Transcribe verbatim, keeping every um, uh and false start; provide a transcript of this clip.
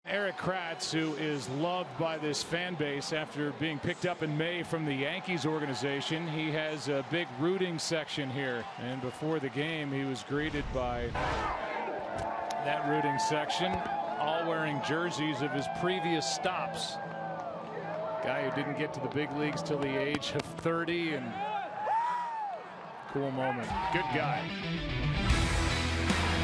Erik Kratz, who is loved by this fan base after being picked up in May from the Yankees organization. He has a big rooting section here, and before the game he was greeted by that rooting section, all wearing jerseys of his previous stops. Guy who didn't get to the big leagues till the age of thirty, and cool moment. Good guy.